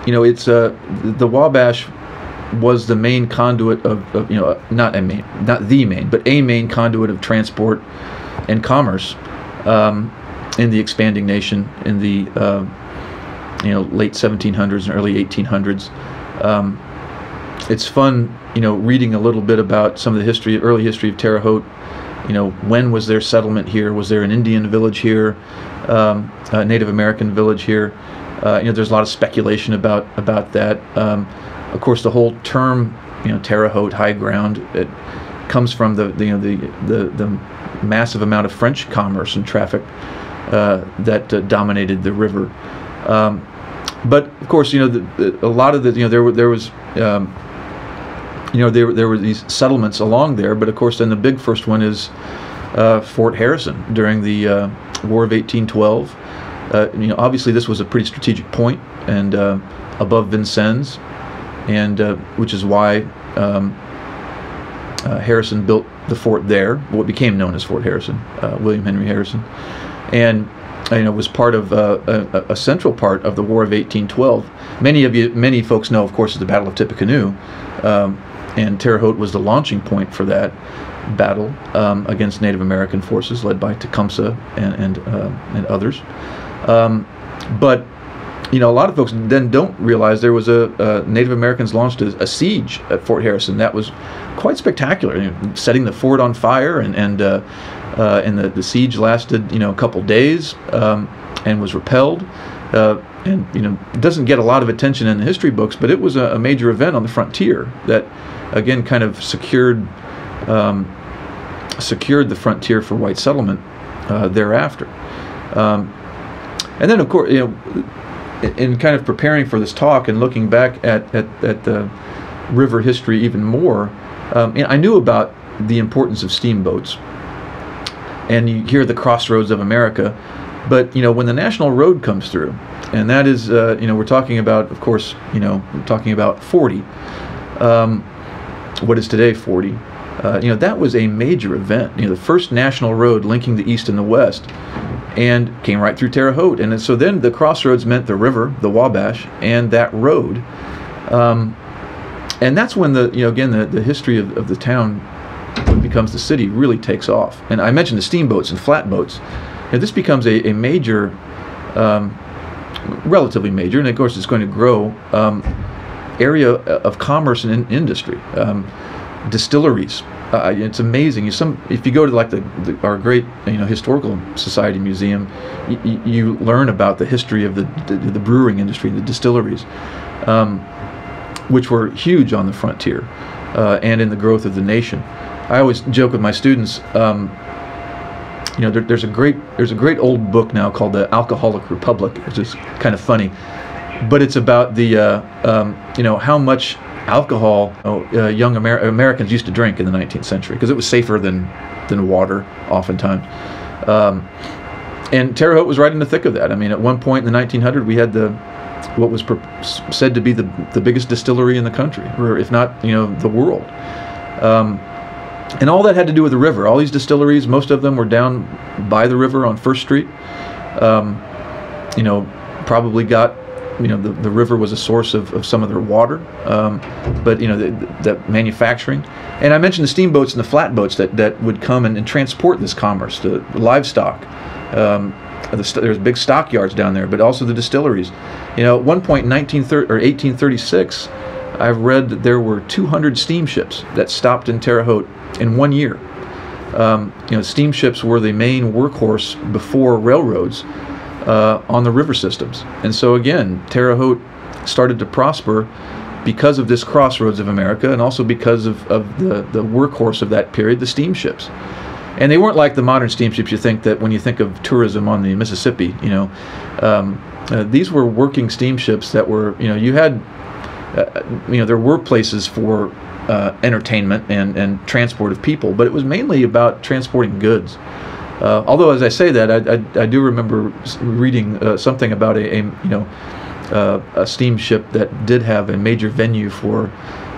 it's the Wabash was the main conduit of not the main, but a main conduit of transport and commerce in the expanding nation in the late 1700s and early 1800s. It's fun, reading a little bit about some of the early history of Terre Haute. When was there settlement here? Was there an Indian village here? A Native American village here? There's a lot of speculation about that. Of course, the whole term, Terre Haute, high ground, it comes from the massive amount of French commerce and traffic that dominated the river. But of course, a lot of there were these settlements along there. But of course, then the big first one is Fort Harrison during the War of 1812. Obviously this was a pretty strategic point and above Vincennes, and which is why Harrison built the fort there, what became known as Fort Harrison, William Henry Harrison, and was part of a central part of the War of 1812. Many folks know, of course, is the Battle of Tippecanoe, and Terre Haute was the launching point for that battle against Native American forces led by Tecumseh and others. But a lot of folks then don't realize there was a Native Americans launched a siege at Fort Harrison that was quite spectacular, setting the fort on fire, and the siege lasted a couple days and was repelled. And it doesn't get a lot of attention in the history books, but it was a major event on the frontier that again kind of secured the frontier for white settlement thereafter. And then of course, in kind of preparing for this talk and looking back at the river history even more, I knew about the importance of steamboats, and you hear the crossroads of America, but when the National Road comes through, and that is we're talking about, of course, we're talking about 40, what is today 40. That was a major event, the first national road linking the East and the West, and came right through Terre Haute. And so then the crossroads meant the river, the Wabash, and that road. And that's when the history of the town, when it becomes the city, really takes off. And I mentioned the steamboats and flatboats. This becomes a major, relatively major, and of course it's going to grow, area of commerce and industry. Distilleries. It's amazing. If you go to our great historical society museum, you learn about the history of the brewing industry, the distilleries, which were huge on the frontier and in the growth of the nation. I always joke with my students. There's a great old book now called The Alcoholic Republic, which is kind of funny, but it's about the how much alcohol young Americans used to drink in the 19th century, because it was safer than water oftentimes. And Terre Haute was right in the thick of that. I mean, at one point in the 1900s, we had what was said to be the biggest distillery in the country, or if not, the world. And all that had to do with the river. All these distilleries, most of them were down by the river on First Street. Probably got, the river was a source of some of their water, but the manufacturing. And I mentioned the steamboats and the flatboats that would come and transport this commerce, the livestock. There's big stockyards down there, but also the distilleries. At one point in 1836, I've read that there were 200 steamships that stopped in Terre Haute in 1 year. Steamships were the main workhorse before railroads on the river systems. And so again, Terre Haute started to prosper because of this crossroads of America, and also because of the workhorse of that period, the steamships. And they weren't like the modern steamships you think that when you think of tourism on the Mississippi. These were working steamships that were, you had, there were places for entertainment and transport of people, but it was mainly about transporting goods. Although, as I say that, I do remember reading something about a steamship that did have a major venue for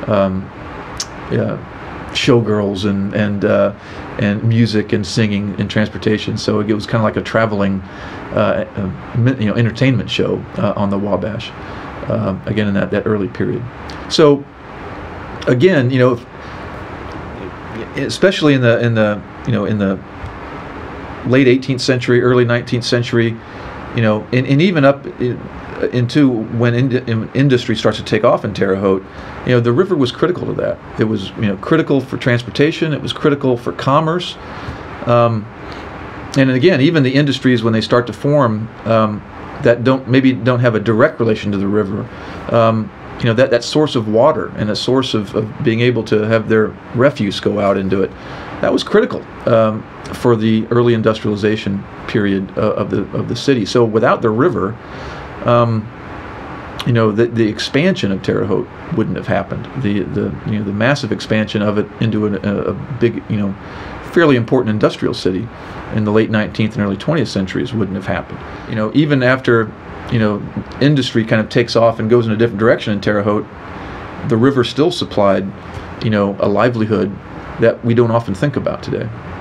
showgirls and music and singing and transportation. So it was kind of like a traveling, entertainment show on the Wabash. again in that early period. So again, especially in the late 18th century, early 19th century, and even up into when industry starts to take off in Terre Haute, the river was critical to that. It was critical for transportation. It was critical for commerce. And again, even the industries when they start to form that don't have a direct relation to the river, that source of water and a source of being able to have their refuse go out into it, that was critical for the early industrialization period of the city. So without the river, the expansion of Terre Haute wouldn't have happened. The massive expansion of it into a big, fairly important industrial city in the late 19th and early 20th centuries wouldn't have happened. Even after industry kind of takes off and goes in a different direction in Terre Haute, the river still supplied a livelihood that we don't often think about today.